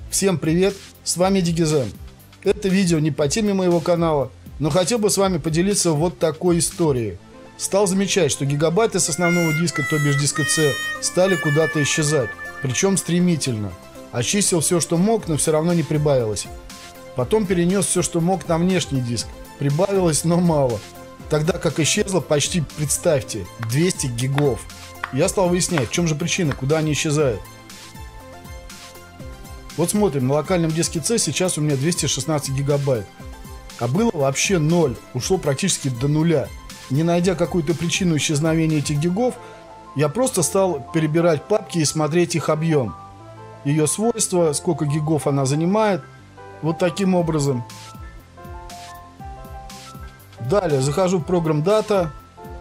Всем привет, с вами Дигизен. Это видео не по теме моего канала, но хотел бы с вами поделиться вот такой историей. Стал замечать, что гигабайты с основного диска, то бишь диска C, стали куда-то исчезать, причем стремительно. Очистил все, что мог, но все равно не прибавилось. Потом перенес все, что мог, на внешний диск. Прибавилось, но мало. Тогда как исчезло почти, представьте, 200 гигов. Я стал выяснять, в чем же причина, куда они исчезают. Вот смотрим, на локальном диске C сейчас у меня 216 гигабайт. А было вообще 0, ушло практически до нуля. Не найдя какую-то причину исчезновения этих гигов, я просто стал перебирать папки и смотреть их объем. Ее свойства, сколько гигов она занимает. Вот таким образом. Далее захожу в программ Data.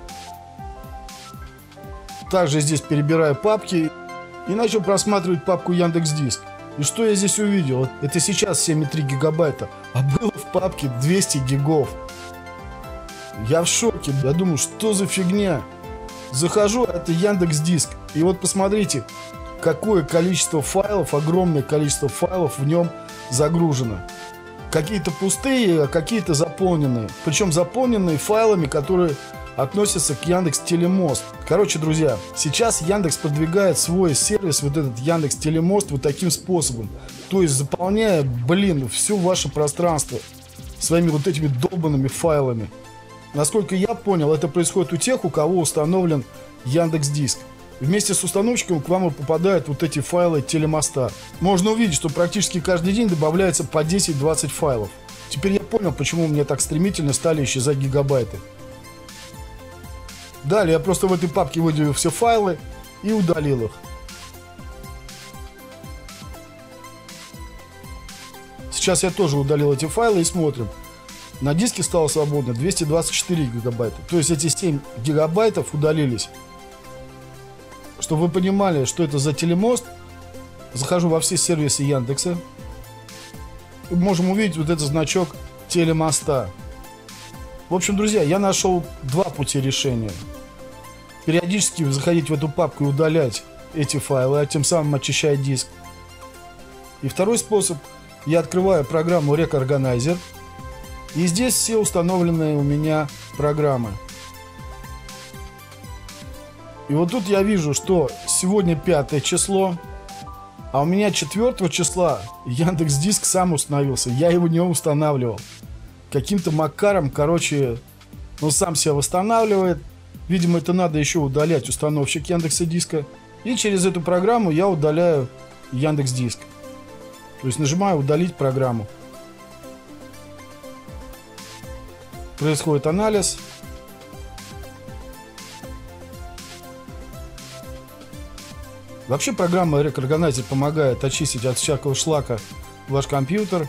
Также здесь перебираю папки. И начал просматривать папку Яндекс.Диск. И что я здесь увидел? Это сейчас 7,3 гигабайта. А было в папке 200 гигов. Я в шоке. Я думаю, что за фигня? Захожу, это Яндекс.Диск. И вот посмотрите, какое количество файлов, огромное количество файлов в нем загружено. Какие-то пустые, а какие-то заполненные. Причем заполненные файлами, которые относятся к Яндекс.Телемост. Короче, друзья, сейчас Яндекс продвигает свой сервис, вот этот Яндекс.Телемост, вот таким способом. То есть заполняя, все ваше пространство своими вот этими долбанными файлами. Насколько я понял, это происходит у тех, у кого установлен Яндекс.Диск. Вместе с установщиком к вам и попадают вот эти файлы телемоста. Можно увидеть, что практически каждый день добавляется по 10-20 файлов. Теперь я понял, почему у меня так стремительно стали исчезать гигабайты. Далее я просто в этой папке выделил все файлы и удалил их. Сейчас я тоже удалил эти файлы и смотрим. На диске стало свободно 224 гигабайта. То есть эти 7 гигабайтов удалились. Чтобы вы понимали, что это за телемост, захожу во все сервисы Яндекса. И можем увидеть вот этот значок телемоста. В общем, друзья, я нашел два пути решения. Периодически заходить в эту папку и удалять эти файлы, а тем самым очищать диск. И второй способ. Я открываю программу Rec Organizer. И здесь все установленные у меня программы. И вот тут я вижу, что сегодня 5 число, а у меня 4 числа Яндекс.Диск сам установился. Я его не устанавливал. Каким-то макаром, сам себя восстанавливает. Видимо, это надо еще удалять установщик Яндекса.Диска. И через эту программу я удаляю Яндекс.Диск. То есть нажимаю удалить программу. Происходит анализ. Вообще программа Rec Organizer помогает очистить от всякого шлака ваш компьютер.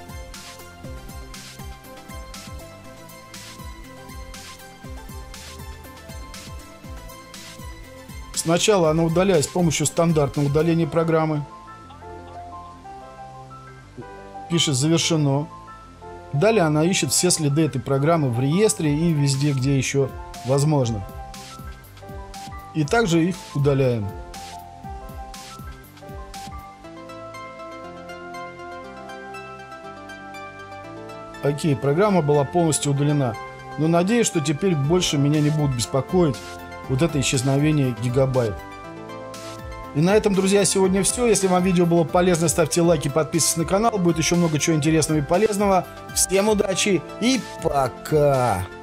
Сначала она удаляет с помощью стандартного удаления программы. Пишет «Завершено». Далее она ищет все следы этой программы в реестре и везде, где еще возможно. И также их удаляем. Окей, программа была полностью удалена. Но надеюсь, что теперь больше меня не будут беспокоить вот это исчезновение гигабайт. И на этом, друзья, сегодня все. Если вам видео было полезно, ставьте лайки, подписывайтесь на канал. Будет еще много чего интересного и полезного. Всем удачи и пока!